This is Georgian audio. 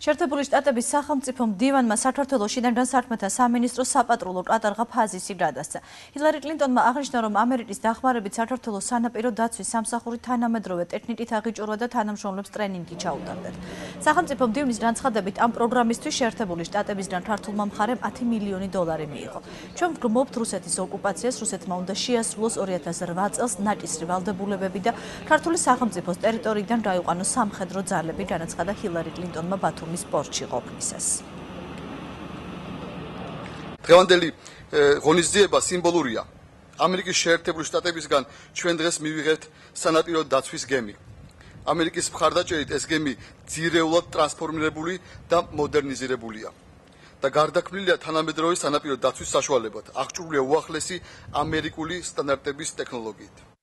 შეერთებული შტატების სახელმწიფო მდივანმა საქართველოს შინაგან საქმეთა სამინისტროს საპატრულო კატარღა ფაზისი გადასცა. ჰილარი კლინტონმა აღნიშნა, რომ ამერიკის დახმარებით საქართველოს სანაპირო დაცვის სამსახური თანამედროვე ტექნიკით აღიჭურვა და თანამშრომლებს ტრენინგი ჩაუტარდათ. სახელმწიფო მდივნის განცხადებით ამ პროგრამისთვის შეერთებული შტატებისგან ქართულმა მხარემ 10 მილიონი დოლარი მიიღო. ჩვენ ვგმობთ რუსეთის ოკუპაციას, რუსეთმა უნდა შეასრულოს 2008 წელს ნაკისრი ვალდებულებები და ქართული სახელმწიფოს ტერიტორიიდან გაიყვანოს სამხედრო ძალები, განაცხადა ჰილარი კლინტონმა ბათუმის პორტში ყოფნისას. დღევანდელი ღონისძიება სიმბოლურია. ამერიკის შეერთებული შტატებისგან ჩვენ დღეს მივიღებთ სანაპირო დაცვის გემი. ამერიკის მხარდაჭერით ეს გემი ძირეულად ტრანსფორმირებული და მოდერნიზირებულია. და გარდაქმნილია თანამედროვე სანაპირო დაცვის საშუალებად. აღჭურვილია უახლესი ამერიკული სტანდარტების ტექნოლოგიით.